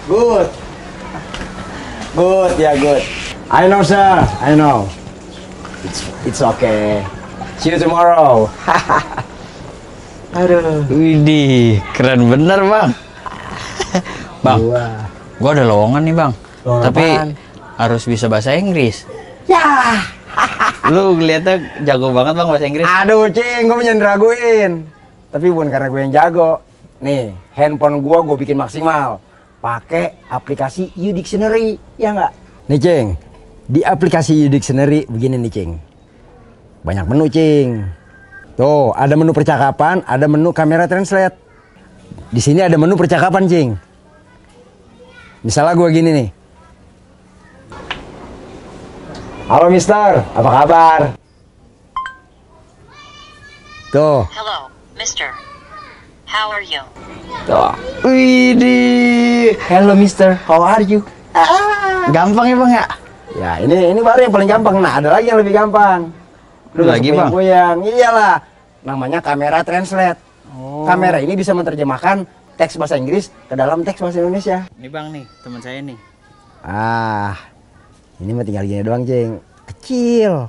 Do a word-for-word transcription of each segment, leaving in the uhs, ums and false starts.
Good. Good, ya yeah, good. I know sir, I know. It's it's okay. See you tomorrow. Aduh. Widih, keren bener bang. Bang, gua, gua ada lowongan nih bang. Lowongan tapi apaan? Harus bisa bahasa Inggris. Ya. Lu ngeliatnya jago banget bang bahasa Inggris. Aduh cing, gua jangan raguin. Tapi bukan karena gue yang jago. Nih, handphone gua gua bikin maksimal. Pakai aplikasi U-Dictionary, ya nggak? Nih cing, di aplikasi U-Dictionary begini nih cing. Banyak menu cing. Tuh, ada menu percakapan, ada menu kamera translate. Di sini ada menu percakapan cing. Misalnya gue gini nih. Halo mister, apa kabar? Tuh. Hello, mister. How are you? Tuh. Widih. Hello mister, how are you? Ah. Gampang ya bang ya? Ya ini ini baru yang paling gampang. Nah ada lagi yang lebih gampang. Lu lagi bang? Goyang. Iyalah. Namanya kamera translate. Oh. Kamera ini bisa menerjemahkan teks bahasa Inggris ke dalam teks bahasa Indonesia. Ini bang nih, teman saya nih. Ah, ini mah tinggal gini doang cing. Kecil.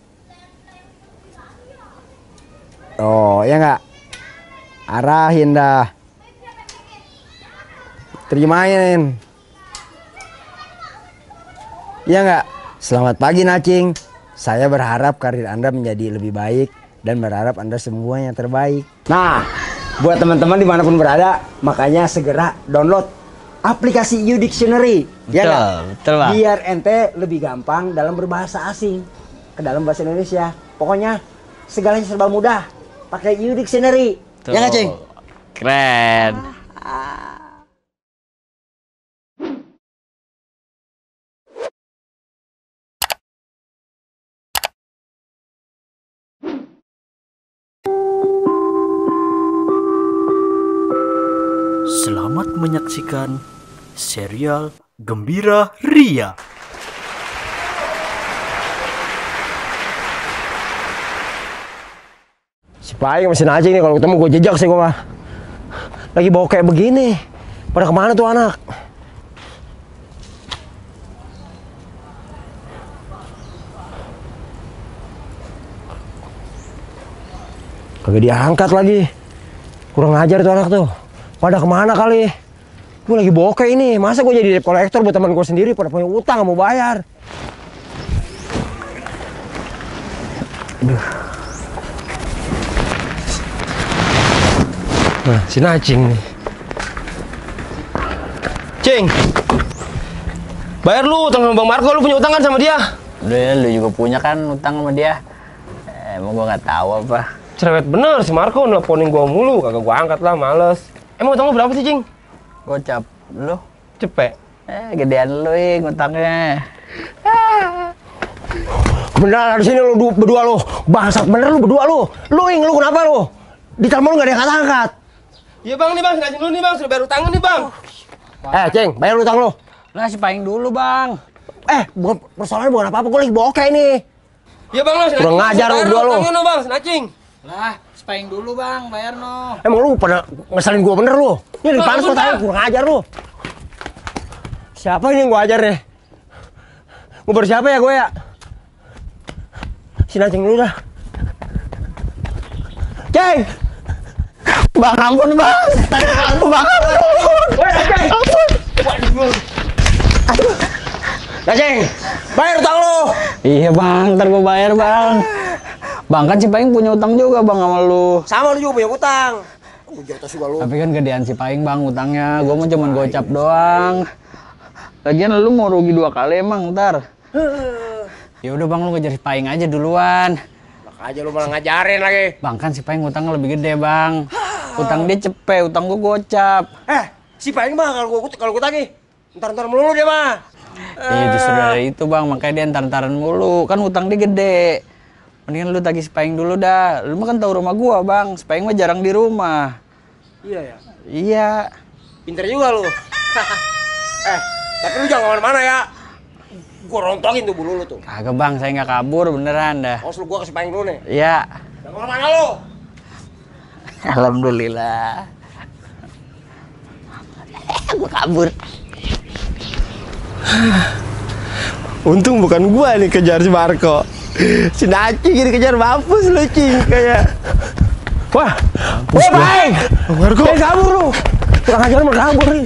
Oh ya nggak? Arahin dah. Terjemahin. Ya nggak? Selamat pagi Nacing. Saya berharap karir Anda menjadi lebih baik dan berharap Anda semuanya terbaik. Nah, buat teman-teman dimanapun berada, makanya segera download aplikasi U-Dictionary. Betul, ya gak? betul bang. Biar ente lebih gampang dalam berbahasa asing ke dalam bahasa Indonesia. Pokoknya segalanya serba mudah. Pakai U-Dictionary. Ya nggak Cing? Keren. Selamat menyaksikan serial Gembira Ria. Si Paing mesin aja nih, kalau ketemu gue jejak sih gue mah. Lagi bawa kayak begini. Pada kemana tuh anak? Kagak diangkat lagi. Kurang ajar tuh anak tuh. Pada kemana kali? Gue lagi bokeh ini. Masa gue jadi debt collector buat teman gue sendiri pada punya utang gak mau bayar. Aduh. Nah, si Nacing nih. Cing, bayar lu utang sama Bang Marco. Lu punya utang kan sama dia? Udah ya, lu juga punya kan utang sama dia. Eh, emang gua nggak tahu apa. Cerewet bener si Marco nelponin gua mulu. Kagak gua angkat lah, males. Emang utang lu berapa sih, Cing? Gocap. Lu? Cepet. Eh, gedean lu, Ing, utangnya. Bener di sini lu berdua lu. Bangsat bener lu berdua lu. Lu Ing, lu kenapa lu? Di telepon lu gak ada yang angkat. Iya bang, nih bang, Nacing dulu nih bang, sudah bayar utangnya nih bang. Eh, Cing, bayar utang lu. Lah, si Paing dulu, Bang. Eh, bukan persoalannya bukan apa-apa, gua lagi bokeh nih. Iya bang, lo si kurang ngajar lu berdua lu. Utangnya no bang, si Nacing. Lah, si Paing dulu, Bang, bayar no. Emang lu pada ngeselin gua bener lu? Ini di panas lu tanya, kurang ajar lu. Siapa ini yang gua ajar nih? Gua baru siapa ya gue ya? Si Nacing dulu dah. Ceng! Bang, ampun bang! Bang, ampun! Ampun! Nacing! Bayar utang lu! Iya bang, ntar gua bayar bang. Bang kan si Paing punya utang juga bang sama lu. Sama lu juga punya utang. Lu. Tapi kan gedean si Paing bang utangnya. Gua mau cuman gocap doang. Lagian lu mau rugi dua kali emang ntar. Ya udah bang, lu ngejar si Paing aja duluan. Bak aja lu malah ngajarin lagi. Bang kan si Paing utangnya lebih gede bang. Utang dia cepet, utang gua gocap. Eh, si Paing mah kalau gua kalau gua tagih, entar-entar melulu dia mah. Iya justru dari itu bang, makanya dia entar-entaran mulu. Kan utang dia gede. Mendingan lu tagih si Paing dulu dah. Lu mah kan tahu rumah gua bang. Si Paing mah jarang di rumah. Iya ya. Iya. Pinter juga lu. Eh, tapi lu jangan kemana-mana ya. Gua rontongin tuh bulu lu tuh. Kagak bang, saya nggak kabur beneran dah. Awas lu gua kasih Paing dulu nih. Iya. Jangan kemana-mana lu. Alhamdulillah. Gua kabur. Untung bukan gua nih kejar si Marco. Si Nacing ini kejar mampus lu, Cing. Kayak Wah, wah baik. Marco. Eh, kabur lu. Kurang ajar mau kabur nih.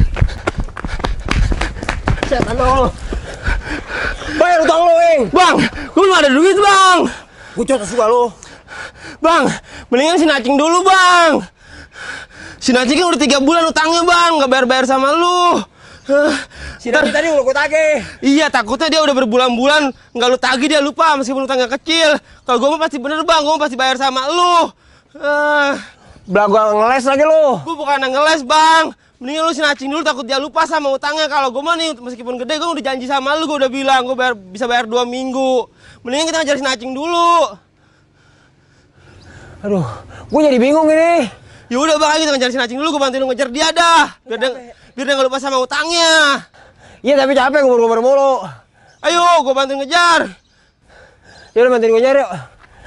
Setan lu. Bayar utang lu, Eng. Bang, gua belum ada duit, Bang. Gua coba suka lu. Bang, mendingan si Nacing dulu, Bang. Si Nacing kan udah tiga bulan utangnya, Bang. Nggak bayar-bayar sama lu. Si Nacing tadi udah gua tagih. Iya, takutnya dia udah berbulan-bulan nggak lu tagih, dia lupa meskipun utangnya kecil. Kalau gua mah pasti bener, Bang. Gua mah pasti bayar sama lu. Uh, Belagu ngeles lagi lu. gua bukan ngeles, Bang. Mendingan lu si Nacing dulu, takut dia lupa sama utangnya. Kalau gua mah nih meskipun gede, gua udah janji sama lu, gua udah bilang gua bayar, bisa bayar dua minggu. Mendingan kita ngejar si Nacing dulu. Aduh, gua jadi bingung ini. Ya udah, Bang, kita ngejar si Nacing dulu, gua bantuin lu ngejar dia dah. Biar dia, biar dia nggak lupa sama utangnya. Iya tapi capek ngubur-ngubur mulu. Ayo, gua bantuin ngejar. Yaudah bantuin gua nyari yuk.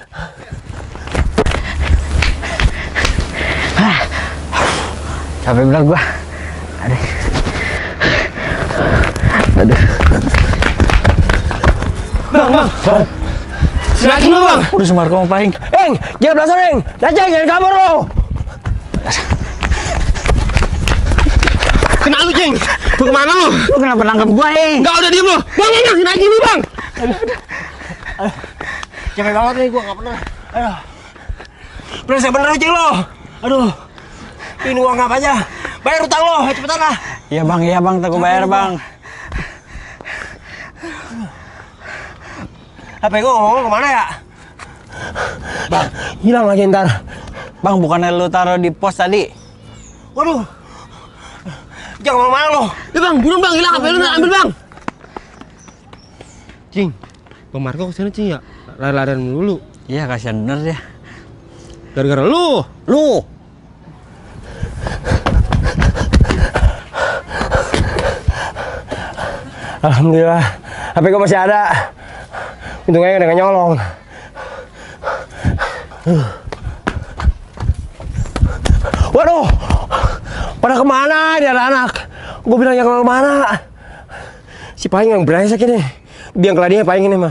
Capek bener gua. Aduh. Aduh. Bang, Bang. Si Nacing dulu, Bang. Udah Sumarko mau paling. Eng, jangan belasan, Eng. Nacing, jangan kabur lu. Kena lu, Cing. Lu kemana lu? Lu kenapa nangkep gua, Eng? Enggak, udah diem lu. Bang, bang, si Nacing dulu, Bang. Capek banget nih, gua nggak pernah. Aduh. Beresek bener Cing lo. Aduh. Ini uang apa aja? Bayar utang lo, cepetan lah. Iya bang, iya bang, tak bayar bang. H P gua ngomong kemana ya? Bang, hilang lagi ntar. Bang, bukannya lu taruh di pos tadi? Waduh. Jangan kemana-mana lo. Ya, Bang, burung, Bang, hilang H P lu, ambil, Bang. Cing, Bang Marco kesana, Cing, ya? Lari-larian dulu. Iya, kasihan bener ya. Gara-gara lu. Lu. Alhamdulillah, H P gua masih ada. Untungnya nggak nyolong. Waduh, pada kemana dia anak? Gue bilang jangan kemana. Si Paing yang brengsek ini. Biang keladinya Paing ini mah.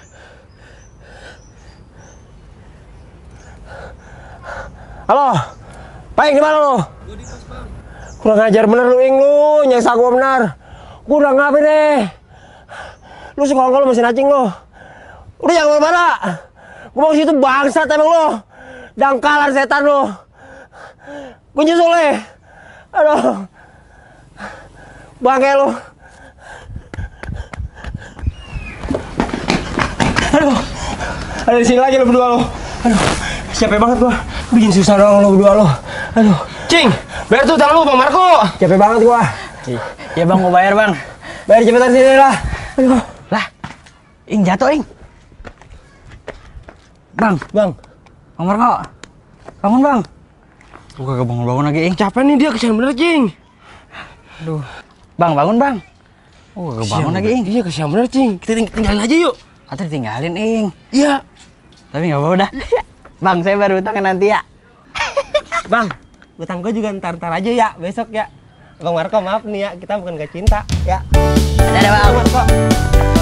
Halo, Paing di mana lo? Kurang ajar bener lu, Ing lu, nyeksa gua benar. Gua udah ngapain deh. Lu sekongkol masih Nacing lo. Udah jangan kemana. Gua mau ke situ bangsat emang lo. Dangkalan setan lo. Gua nyusul deh. Aduh. Bangke lo. Aduh. Ada di sini lagi lo berdua lo. Aduh. Capek banget gua. Bikin susah dong lo berdua lo. Aduh. Cing, bayar tuh utang lu, Bang Marco. Capek banget gua. Iya bang, mau bayar bang. Bayar cepetan sini lah. Aduh. Lah, Ing jatuh Ing. Bang, Bang. Bang Marco. Bangun bang. Gua kagak bangun-bangun lagi Ing. Capek nih dia, kesian bener, Cing. Aduh. Bang, bangun bang. Oh, kagak bangun lagi Ing. Iya, kesian bener, Cing. Kita ting tinggalin aja yuk. Atau tinggalin Ing. Iya. Tapi nggak apa-apa dah. Bang, saya baru utangnya nanti ya. Bang, utang gue juga ntar-ntar aja ya, besok ya. Bang Marco, maaf nih ya, kita bukan gak cinta ya. Dadah bang. Bang Marco.